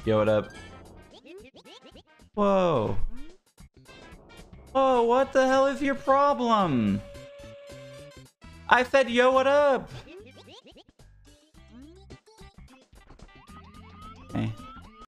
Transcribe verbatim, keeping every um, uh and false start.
Yo, what up? Whoa. Whoa, what the hell is your problem? I said, yo, what up? Okay.